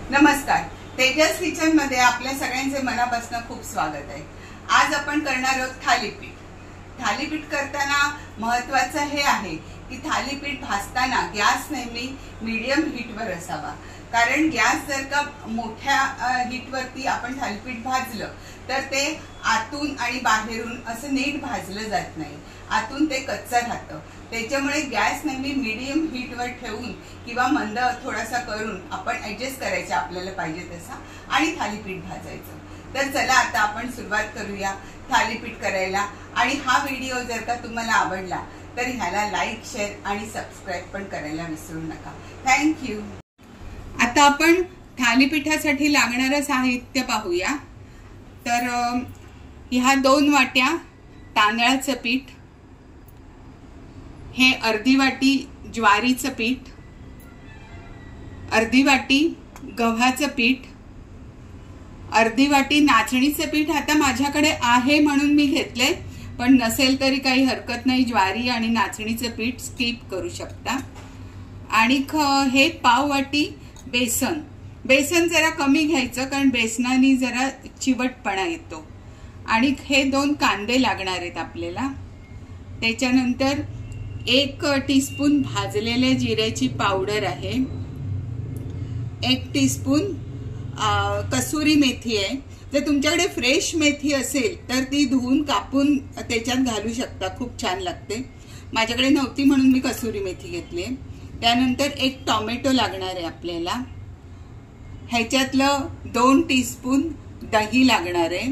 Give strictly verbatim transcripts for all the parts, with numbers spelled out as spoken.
नमस्कार, तेजस किचन मध्ये आपल्या सगळ्यांचे मनापासून खूप स्वागत आहे। आज आपण करणार आहोत थालीपीठ। थालीपीठ करताना महत्त्वाचं हे आहे की थालीपीठ भाजताना गॅस नेहमी मीडियम हीटवर असावा, कारण गॅस जर का मोठ्या हीटवरती आपण थालीपीठ भाजलं तर ते आतून आणि बाहेरून असं नीट भाजलं जात नाही, आतून ते कच्चं राहतं। त्याच्यामुळे गॅस नेहमी मीडियम हीटवर ठेवून किंवा मंद थोडासा करून आपण ऍडजस्ट करायचं आपल्याला पाहिजे तसा आणि थालीपीठ भाजायचं। तर चला आता आपण सुरुवात करूया थालीपीठ करायला। आणि हा व्हिडिओ जर का तुम्हाला आवडला तर ह्याला लाईक, शेअर आणि सबस्क्राइब पण करायला विसरू नका। थँक्यू। आता आपण थालीपीठासाठी लागणारं साहित्य पाहूया। तर ह्या दोन वाट्या तांदळाचं पीठ, हे अर्धी वाटी ज्वारीचं पीठ, अर्धी वाटी गव्हाचं पीठ, अर्धी वाटी नाचणीचं पीठ। आता माझ्याकडे आहे म्हणून मी घेतले, पण नसेल तरी काही हरकत नाही, ज्वारी आणि नाचणीचं पीठ स्किप करू शकता। आणि हे पाव वाटी बेसन। बेसन जरा कमी घ्यायचं कारण बेसनाने जरा चिवटपणा येतो। आणि हे दोन कांदे लागणार आहेत आपल्याला। त्याच्यानंतर एक टीस्पून भाजलेल्या जिऱ्याची पावडर आहे, एक टीस्पून कसुरी मेथी आहे। जर तुमच्याकडे फ्रेश मेथी असेल तर ती धुवून कापून त्याच्यात घालू शकता, खूप छान लागते। माझ्याकडे नव्हती म्हणून मी कसुरी मेथी घेतली। त्यानंतर एक टोमॅटो लागणार आहे आपल्याला। ह्याच्यातलं दोन टीस्पून दही लागणार आहे।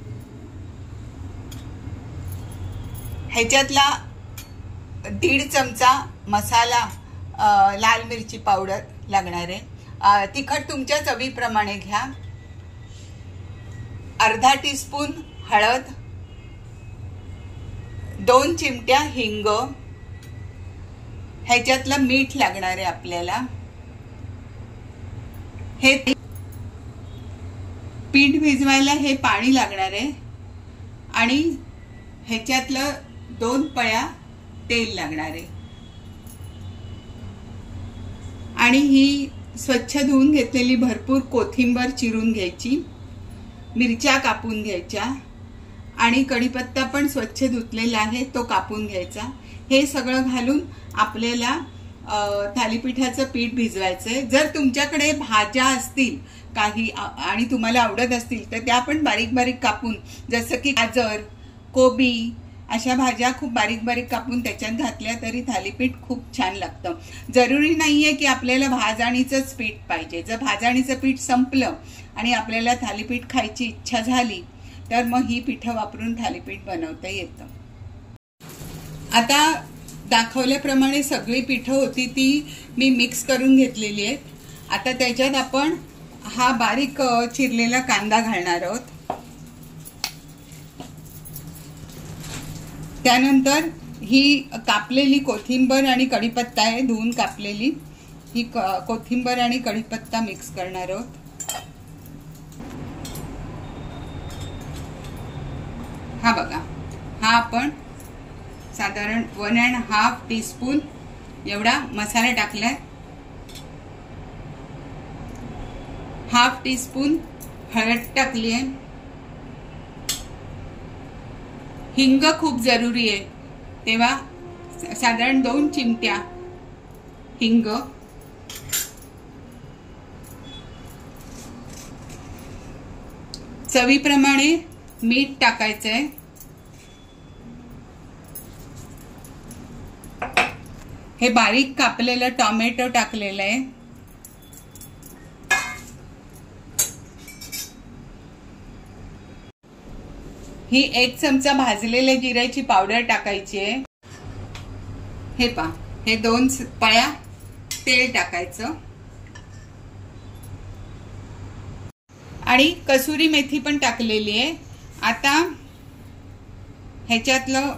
ह्याच्यातला दीड चमचा मसाला लाल मिरची पावडर लागणार आहे। तिखट तुमच्या चवीप्रमाणे घ्या। अर्धा टीस्पून हळद, दोन चिमट्या हिंग, ह्याच्यातलं मीठ लागणार आहे आपल्याला। हे पीठ भिजवायला हे पाणी लागणार आहे आणि ह्याच्यातलं दोन पळ्या तेल लागणार आहे। आणि ही स्वच्छ धुवून घेतलेली भरपूर कोथिंबीर चिरून घ्यायची, मिरच्या कापून घ्यायच्या आणि कढीपत्ता पण स्वच्छ धुतलेला आहे तो कापून घ्यायचा। हे सगळं घालून आपल्याला थालीपीठाचं पीठ भिजवायचंय। जर तुमच्याकडे भाज्या असतील काही आणि तुम्हाला आवडत असतील तर त्या पण बारीक बारीक कापून, जसं की गाजर, कोबी अशा भाज्या खूप बारीक बारीक कापून त्याच्यात घातल्या तरी थालीपीठ खूप छान लागतं। जरुरी नाहीये की आपल्याला भाजणीचंच पीठ पाहिजे। जर भाजणीचं पीठ संपलं आणि आपल्याला थालीपीठ खायची इच्छा झाली तर मग ही पिठं वापरून थालीपीठ बनवता येतं। आता दाखवल्याप्रमाणे सगळी पिठं होती ती मी मिक्स करून घेतलेली आहेत। आता त्याच्यात आपण हा बारीक चिरलेला कांदा घालणार आहोत। त्यानंतर ही कापलेली कोथिंबीर आणि कढीपत्ता आहे, धुवून कापलेली ही कोथिंबीर आणि कढीपत्ता मिक्स करणार आहोत। हा बघा, हा आपण साधारण वन अँड हाफ टीस्पून एवढा मसाला टाकलाय। हाफ टीस्पून हळद टाकली आहे। हिंग खूप जरुरी आहे, तेव्हा साधारण दोन चिमट्या हिंग, चवीप्रमाणे मीठ टाकायचंय। हे बारीक कापलेलं टोमॅटो टाकलेलं आहे। ही एक चमचा भाजलेल्या जिऱ्याची पावडर टाकायची आहे। हे पा, हे दोन पळ्या तेल टाकायचं आणि कसुरी मेथी पण टाकलेली आहे। आता ह्याच्यातलं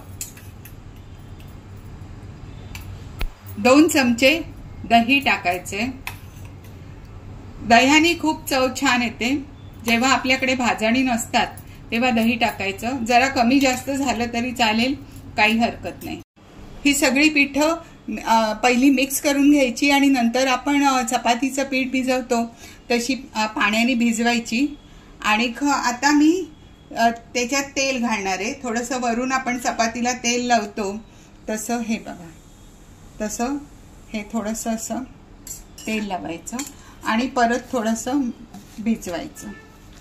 दोन चमचे दही टाकायचे। दह्याने खूप चव छान येते। जेव्हा आपल्याकडे भाजणी नसतात तेव्हा दही टाकायचं। जरा कमी जास्त झालं तरी चालेल, काही हरकत नाही। ही सगळी पिठं पहिली मिक्स करून घ्यायची आणि नंतर आपण चपातीचं पीठ भिजवतो तशी पाण्याने भिजवायची। आणि आता मी त्याच्यात तेल घालणार आहे, थोडंसं वरून आपण चपातीला तेल लावतो तसं हे बघा, तसं हे थोडंसं असं तेल लावायचं आणि परत थोडंसं भिजवायचं,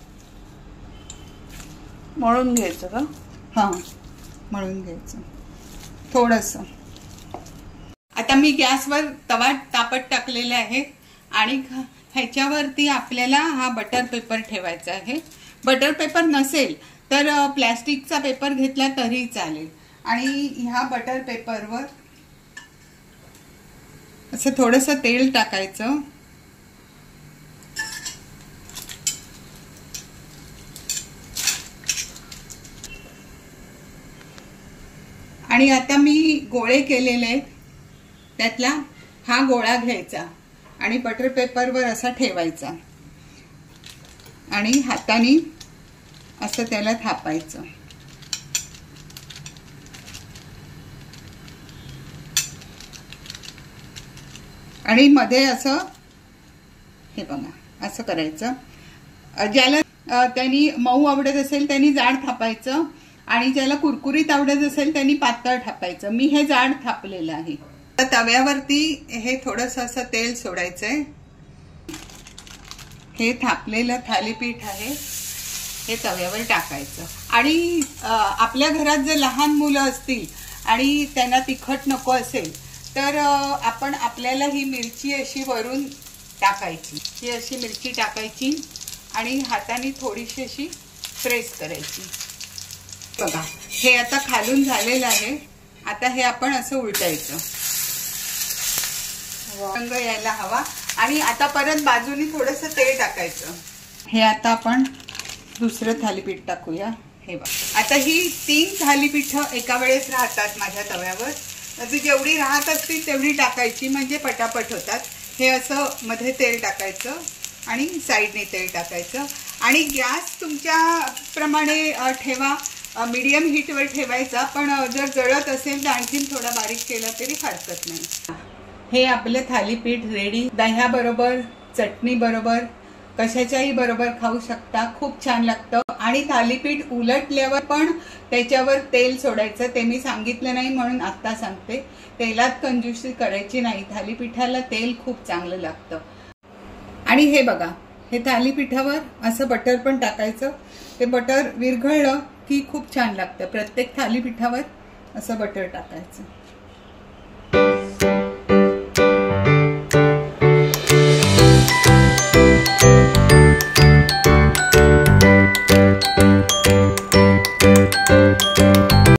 मळून घ्यायचं का? हां, मळून घ्यायचं थोडंसं। आता मी गॅसवर तवा तापत टाकलेला आहे आणि ह्याच्यावरती आपल्याला हा बटर पेपर ठेवायचा आहे। बटर पेपर नसेल तर प्लॅस्टिकचा पेपर घेतला तरी चालेल। आणि ह्या बटर पेपरवर असं थोडंसं तेल टाकायचं आणि आता मी गोळे केलेले आहेत त्यातला हा गोळा घ्यायचा आणि बटर पेपरवर असा ठेवायचा आणि हाताने असं त्याला थापायचं। आणि मध्ये असं हे बघा असं करायचं। ज्याला त्यांनी मऊ आवडत असेल त्यांनी जाड थापायचं आणि ज्याला कुरकुरीत आवडत असेल त्यांनी पातळ थापायचं। मी हे जाड थापलेलं आहे। तव्यावरती हे थोडंसं असं तेल सोडायचंय। हे थापलेलं थालीपीठ आहे हे तव्यावर टाकायचं आणि आपल्या घरात जर लहान मुलं असतील आणि त्यांना तिखट नको असेल तर आपण आपल्याला ही मिरची अशी वरून टाकायची, ही अशी मिरची टाकायची आणि हाताने थोडीशी अशी प्रेस करायची। बघा हे आता खालून झालेलं आहे। आता हे आपण असं उलटायचं, रंग यायला हवा आणि आता परत बाजूनी थोडंसं तेल टाकायचं। हे आता आपण दुसरं थालीपीठ टाकूया। हे बघा आता ही तीन थालीपीठं एका वेळेस राहतात माझ्या तव्यावर। म्हणजे जेवढी राहत असतील तेवढी टाकायची म्हणजे पटापट होतात। हे असं मध्ये तेल टाकायचं आणि साईडने तेल टाकायचं आणि गॅस तुमच्या प्रमाणे ठेवा, मीडियम हीटवर ठेवायचा, पण जर जळत असेल तर आणखीन थोडा बारीक केला तरी हरकत नाही। हे आपले थालीपीठ रेडी, दह्या बरोबर, चटणी बरोबर, कशाच्याही बरोबर खाऊ शकता, खूप छान लागतं। आणि थालीपीठ उलटल्यावर पण त्याच्यावर तेल सोडायचं, ते मी सांगितलं नाही म्हणून आता सांगते। तेलात कंजूसी करायची नाही, थालीपीठाला तेल खूप चांगलं लागतं। आणि हे बघा हे थालीपीठावर असं बटर पण टाकायचं, ते बटर विरघळलं की खूप छान लागतं। प्रत्येक थालीपीठावर असं बटर टाकायचं।